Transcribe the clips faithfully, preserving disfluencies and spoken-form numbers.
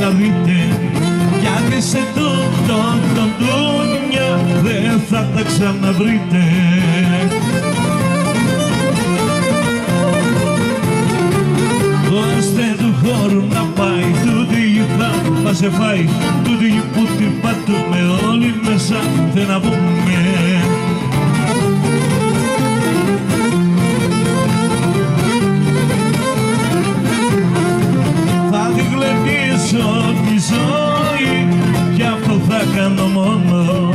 βρείτε, γιατί σε τούτο τον ντούνια δεν θα τα ξαναβρείτε. Ώστε του χώρου να πάει, τούτη θα μας εφάει, τούτη που την πατούμε όλοι μέσα θε να πούμε. Θα τη γλεντήσω τη ζωή κι αυτό θα κάνω μόνο.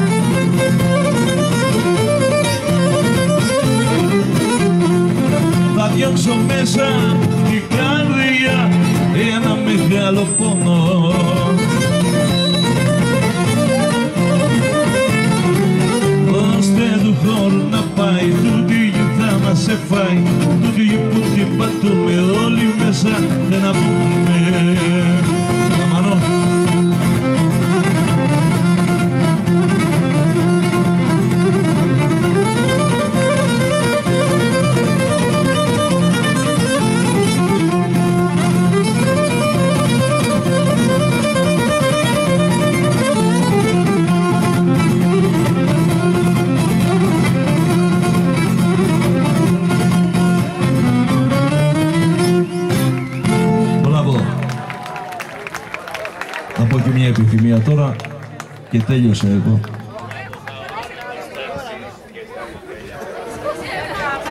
Θα διώξω μέσα την καρδιά ένα μεγάλο πόνο. Ώστε του χώρου να πάει, τούτη θα μας εφάει, τούτη που την πατούμε όλοι μέσα δεν να πούμε. Αμανώ. Να πω και μια επιθυμία τώρα και τέλειωσε εδώ.